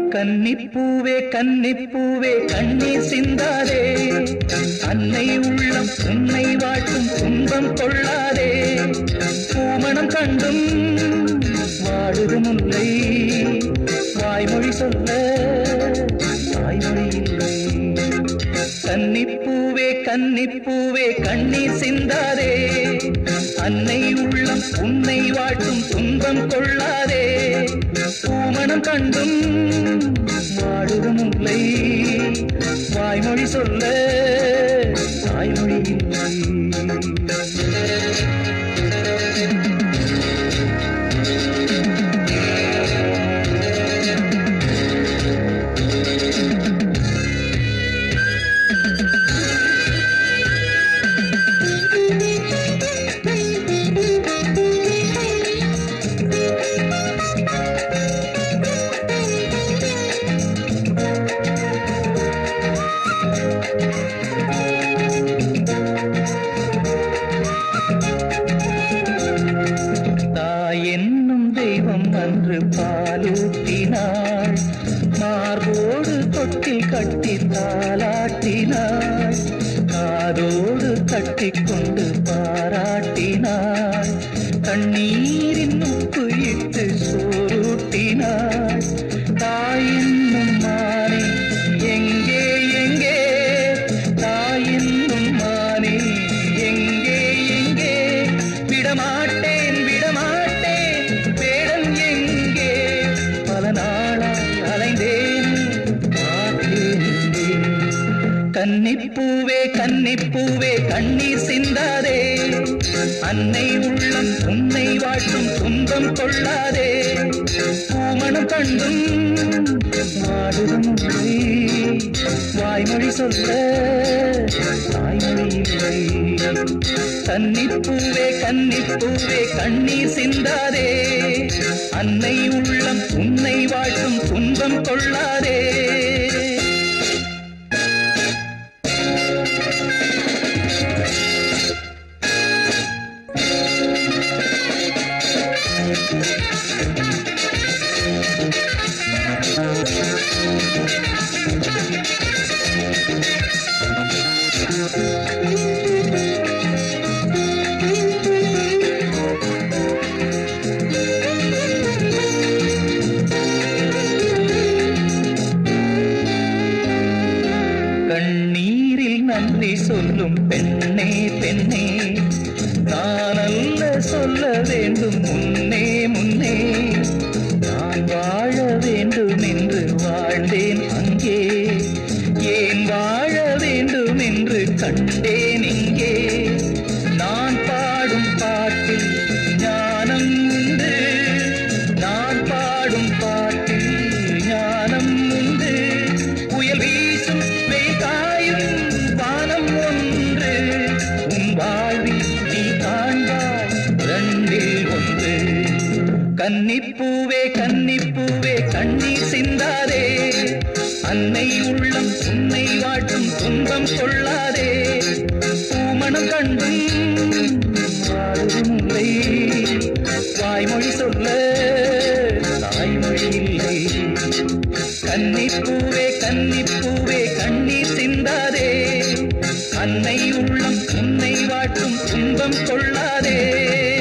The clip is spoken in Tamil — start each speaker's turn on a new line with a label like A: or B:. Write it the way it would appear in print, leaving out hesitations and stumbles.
A: கன்னிப்பூவே கன்னிப்பூவே கண்ணீர் சிந்தாதே, அன்னை உள்ளம் உன்னை வாழ்த்தும் துன்பம் கொள்ளாதே. பூமணம் கண்டும் வாடுது முல்லை, வாய்மொழி சொல்ல வாய்மொழி இல்லை. கன்னிப்பூவே கன்னிப்பூவே கண்ணீர் சிந்தாதே, அன்னை உள்ளம் உன்னை வாழ்த்தும் துன்பம் கொள்ளாதே. பூமணம் கண்டும் வாடுது முல்லை, வாய்மொழி சொல்ல வாய்மொழி இல்லை. அன்று பாலூட்டினாள், மார்போடு தொட்டில் கட்டி தாலாட்டினாள், காதோடு கட்டிக்கொண்டு பாராட்டினாள், கண்ணீரின் உப்பு இட்டு சோறுட்டினாள். தாயின்னும் மானே எங்கே எங்கே, தாயின்னும் மானே எங்கே எங்கே, விடமாட்டேன் விடமாட்டேன் வேடன் எங்கே, பல நாளாய் அலைந்தேன் பார்த்தேன். கன்னிப்பூவே கன்னிப்பூவே கண்ணீர் சிந்தாதே, அன்னை உள்ளம் உன்னை வாழ்த்தும் துன்பம் கொள்ளாதே. பூமணம் கண்டும் வாடுதும் முல்லை, வாய்மொழி சொல்ல வாய்மொழி இல்லை. கன்னிப்பூவே கன்னிப்பூவே கண்ணீர் சிந்தாதே, அன்னை உள்ளம் உன்னை வாழ்த்தும் துன்பம் கொள்ளாதே. கண்ணீரில் நன்றி சொல்லும் பெண்ணே பெண்ணே, நான் அல்ல சொல்ல வேண்டும் முன்னே முன்னே. நான் வாழ வேண்டும் என்று வாழ்ந்தேன் அங்கே, ஏன் வாழ வேண்டும் என்று கண்டேன் இங்கே. நான் பாடும் பாட்டில் ஞானம் உண்டு, நான் பாடும் பாட்டில் ஞானம் உண்டு. புயல் வீசும் வெய்காயும் வானம் ஒன்று, உன் வாழ்வில் நீ காண்பாய் ரெண்டில் ஒன்று. கன்னிப்பூவே கன்னிப்பூவே கண்ணீர் சிந்தாதே, அன்னை உள்ளம் உன்னை வாழ்த்தும் துன்பம் கொள்ளாதே. பூமணம் கண்டும் வாடுது முல்லை, வாய்மொழி சொல்ல தாய்மொழி இல்லை. கன்னிப்பூவே கன்னிப்பூவே கண்ணீர் சிந்தாதே, அன்னை உள்ளம் உன்னை வாழ்த்தும் துன்பம் கொள்ளாதே.